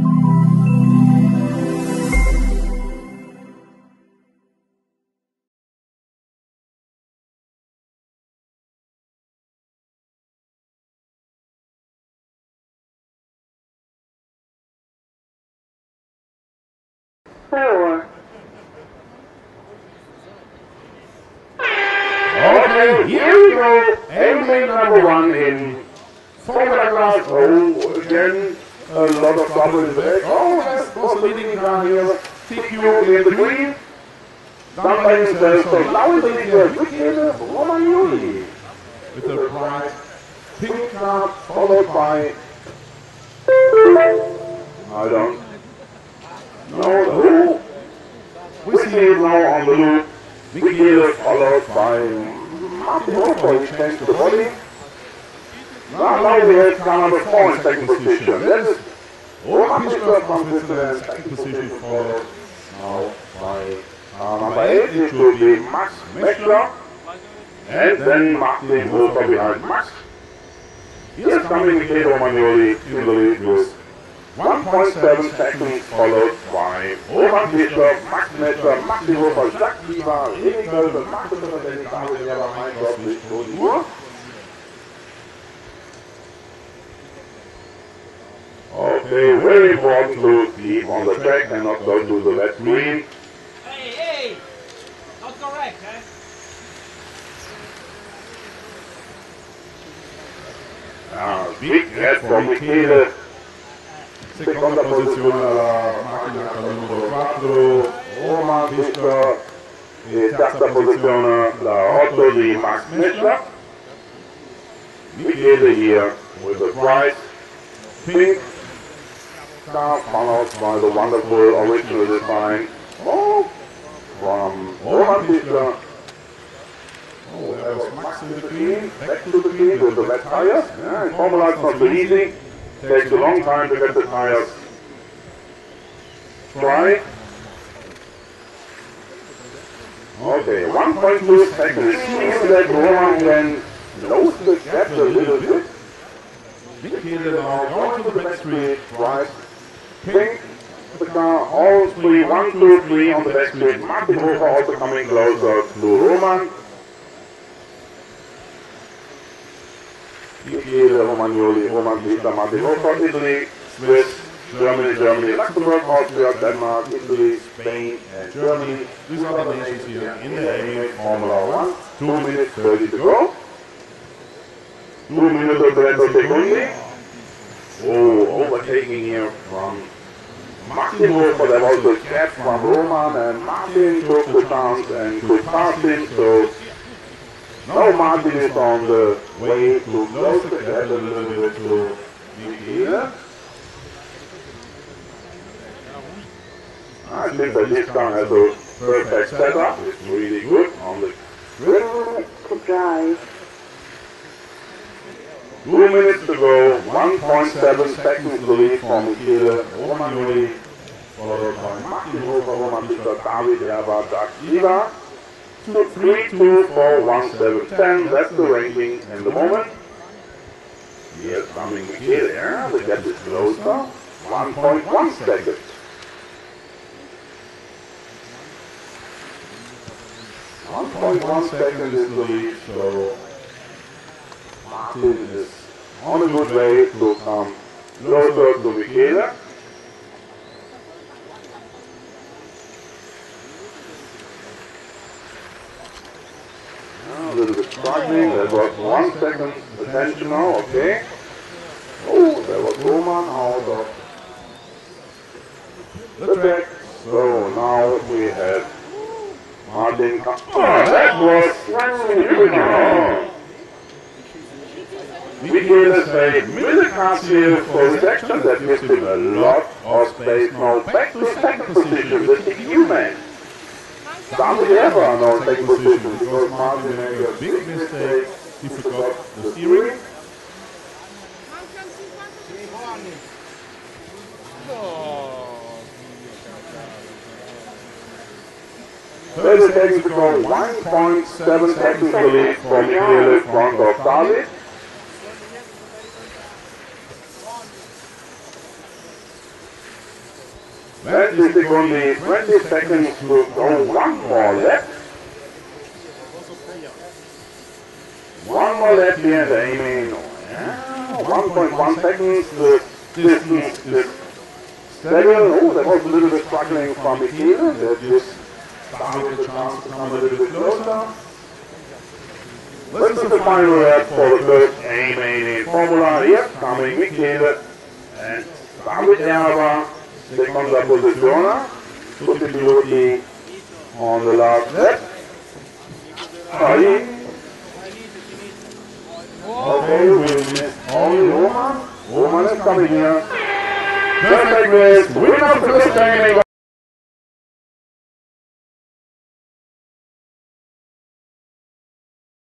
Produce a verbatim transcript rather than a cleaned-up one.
Four. Okay, here we go. Aiming number one in Formula Class. Oh, again, a lot of trouble in the back. Oh, that's was the leading car here. T Q in the green. Done by himself. So now in the lead was Riccione, Romagnoli. With the bright pink car, followed by... I don't know who. We see it now on the loop. Riccione followed by Martin Hofer, he changed the body. Now, now we have car number four in second position. That is Roman Fischer from Switzerland, second position, followed now by car number eight. It should be Max Mechler. And then Martin Hofer behind Max. Here's coming Michele Romagnoli in the lead with one point seven seconds, followed by Roman Fischer, Max Mechler, Martin Hofer, Jacques Liva, René Kölbe, Martin Hofer, David Java, mein Gott, nicht so nur. Okay, very important to keep on the track and not go to the red green. Hey, hey! Not correct, eh? Ah, big head for Michele. Seconda posizione alla macchina numero quattro, Roman Fischer, e terza posizione la otto di Max Mechler. Michele here with a bright pink car followed by the wonderful original design oh, from Roman Fischer. Oh, there was Max in the green, back to the green with the red tires. Yeah, in Formula it's not so easy. Takes a long time to get the tires dry. Okay, one point two seconds. It seems that Roman can close the gap a little bit. Michele now going to the back straight, right. Pink, the car, all three, one, two, three on the back straight. Martin Hofer also coming closer to Roman. Michele Romagnoli, Roman Fischer, Martin Hofer, Italy, Swiss, Germany, Germany, Luxembourg, Austria, Denmark, Italy, Spain, and Germany. These are the nations here in the aiming Formula One. two minutes thirty to go. two minutes and thirty secondi. Oh, overtaking here from Martin Hofer. There was a gap from Roman, and Martin took the chance and could pass him. So now Martin is on the way to close the gap a little bit to Michele. I think that this car has a perfect setup. It's really good on the grid. To drive. Two minutes to go, one point seven seconds to lead for Michele Romagnoli, followed by Martin Hofer, Roman Fischer, David Java, Jacques Liva. three, two, four, one, seven, ten, that's the ranking in the moment. Here's coming Michele, yeah, the gap is closer, one point one seconds. one point one seconds is the lead, so Martin is on a good way to come closer to Michele. A little bit struggling, there was one second attention now, okay. Oh, there was Roman out of the track. So now we have Martin. Oh, that was oh. Michele stayed with the cars here for the section, that gives him a lot of space now. Back to second position, the T Q man. David Java now in second position because Martin made a big mistake. He forgot the steering. thirty seconds to go, one point seven seconds to lead for Michele in front of David. twenty seconds, twenty seconds to go, one more lap. One more lap here, the aiming. Yeah, one point one seconds, the distance is seven. Oh, that was a little bit struggling for Michele. That just found the chance to come a little bit closer. This is the final lap for the first aiming in Formula. Here coming Michele and David Erber, seconda posizione. Tutti i piloti on the last lap. Sorry. Okay, we missed only Roman. Roman is coming here. Perfect race, winner of the first aiming.